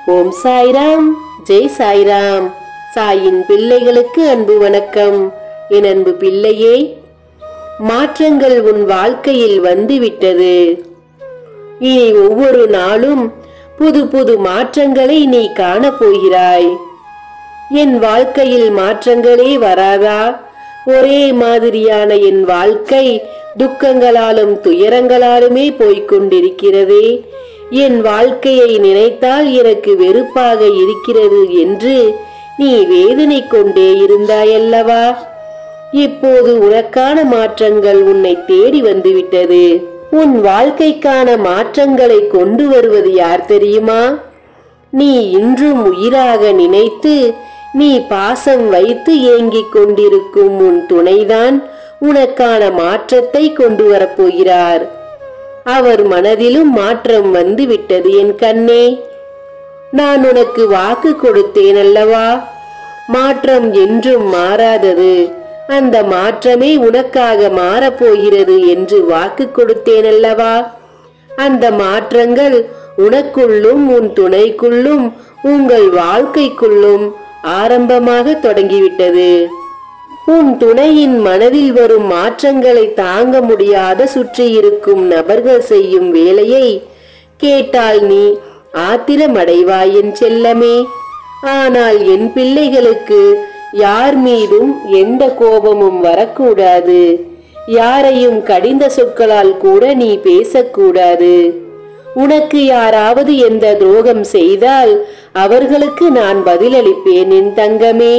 ஓம் சாய்ராம், ஜெய் சாய்ராம். சாயின் பிள்ளைகளுக்கு அன்பு வணக்கம். என் அன்பு பிள்ளையே, மாற்றங்கள் உன் வாழ்க்கையில் வந்துவிட்டது. இனி ஒவ்வொரு நாளும் புது புது மாற்றங்களை நீ காணப்போகிறாய். என் வாழ்க்கையில் மாற்றங்களே வராதா? ஒரே மாதிரியான என் வாழ்க்கை துக்கங்களாலும் துயரங்களாலுமே போய்கொண்டிருக்கிறதே. என் வாழ்க்கையை நினைத்தால் எனக்கு வெறுப்பாக இருக்கிறது என்று நீ வேதனை கொண்டே இருந்தாயல்லவா? இப்போது உனக்கான மாற்றங்கள் உன்னை தேடி வந்துவிட்டது. உன் வாழ்க்கைக்கான மாற்றங்களை கொண்டு வருவது யார் தெரியுமா? நீ இன்றும் உயிராக நினைத்து நீ பாசம் வைத்து ஏங்கிக் கொண்டிருக்கும் உன் துணைதான் உனக்கான மாற்றத்தை கொண்டு வரப்போகிறார். அவர் மனதிலும் மாற்றம் வந்து விட்டது என் கண்ணே. நான் உனக்கு வாக்கு கொடுத்தேன் அல்லவா? மாற்றம் என்றும் மாறாதது, அந்த மாற்றமே உனக்காக மாறப்போகிறது என்று வாக்கு கொடுத்தேன் அல்லவா? அந்த மாற்றங்கள் உனக்குள்ளும் உன் துணைக்குள்ளும் உங்கள் வாழ்க்கைக்குள்ளும் ஆரம்பமாக தொடங்கிவிட்டது. உன் துணையின் மனதில் வரும் மாற்றங்களை தாங்க முடியாத சுற்றி இருக்கும் நபர்கள் செய்யும் வேலையை கேட்டால் நீ ஆத்திரமடைவாய் என் செல்லமே. ஆனால் என் பிள்ளைகளுக்கு யார் மீதும் எந்த கோபமும் வரக்கூடாது. யாரையும் கடிந்த சொற்களால் கூட நீ பேசக்கூடாது. உனக்கு யாராவது எந்த துரோகம் செய்தால் அவர்களுக்கு நான் பதிலளிப்பேன் என் தங்கமே.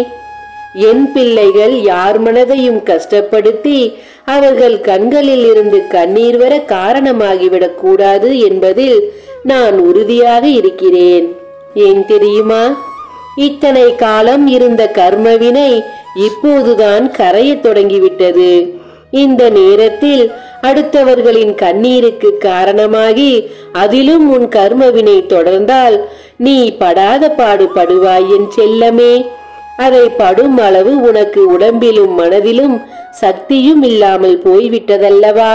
என் பிள்ளைகள் யார் மனதையும் கஷ்டப்படுத்தி அவர்கள் கண்களில் இருந்து கண்ணீர் வர காரணமாகிவிடக் கூடாது என்பதில் நான் உறுதியாக இருக்கிறேன். ஏன் தெரியுமா? இத்தனை காலம் இருந்த கர்மவினை இப்போதுதான் கரையத் தொடங்கிவிட்டது. இந்த நேரத்தில் அடுத்தவர்களின் கண்ணீருக்கு காரணமாகி அதிலும் உன் கர்மவினை தொடர்ந்தால் நீ படாத பாடுபடுவாய் என் செல்லமே. அதை படும் அளவு உனக்கு உடம்பிலும் மனதிலும் சக்தியும் இல்லாமல் போய்விட்டதல்லவா?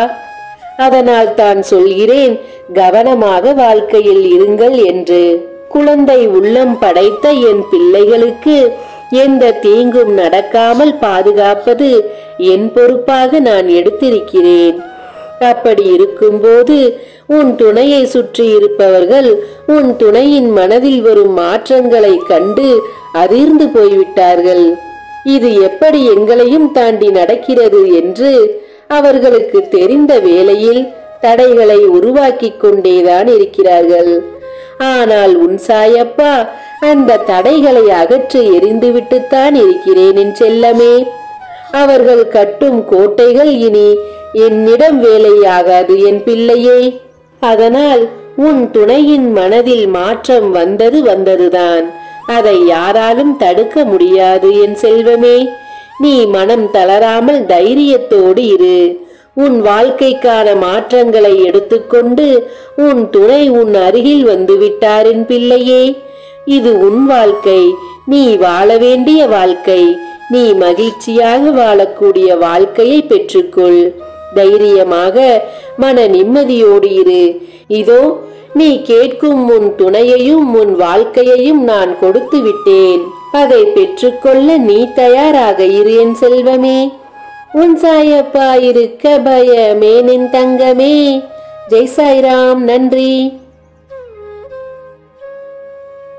அதனால் தான் சொல்கிறேன், கவனமாக வாழ்க்கையில் இருங்கள் என்று. குழந்தை உள்ளம் படைத்த என் பிள்ளைகளுக்கு எந்த தீங்கும் நடக்காமல் பாதுகாப்பது என் பொறுப்பாக நான் எடுத்திருக்கிறேன். அப்படி இருக்கும்போது உன் துணையை சுற்றி இருப்பவர்கள் உன் துணையின் மனதில் வரும் மாற்றங்களை கண்டு அதிர்ந்து போய்விட்டார்கள். இது எப்படி எங்களையும் தாண்டி நடக்கிறது என்று அவர்களுக்கு தெரிந்த வேளையில் தடைகளை உருவாக்கி கொண்டேதான் இருக்கிறார்கள். ஆனால் உன் சாயப்பா அந்த தடைகளை அகற்றி எரிந்துவிட்டுத்தான் இருக்கிறேன் என் செல்லமே. அவர்கள் கட்டும் கோட்டைகள் இனி என்னிடம் வேலையாகாது என் பிள்ளையே. அதனால் உன் துணையின் மனதில் மாற்றம் வந்ததுதான். அதை யாராலும் தடுக்க முடியாது என் செல்வமே. நீ மனம் தளராமல் தைரியத்தோடு இரு. உன் வாழ்க்கைக்கான மாற்றங்களை எடுத்துக்கொண்டு உன் துணை உன் அருகில் வந்து விட்டார் என் பிள்ளையே. இது உன் வாழ்க்கை, நீ வாழ வேண்டிய வாழ்க்கை. நீ மகிழ்ச்சியாக வாழக்கூடிய வாழ்க்கையை பெற்றுக்கொள். தைரியமாக மன நிம்மதியோடு இரு. இதோ நீ கேட்கும் உன் துணையையும் உன் வாழ்க்கையையும் நான் கொடுத்து விட்டேன். அதை பெற்றுக்கொள்ள நீ தயாராக இரு என் செல்வமே. உன் சாயப்பா இருக்க பயமேன் என் தங்கமே. ஜெய் சாய்ராம். நன்றி.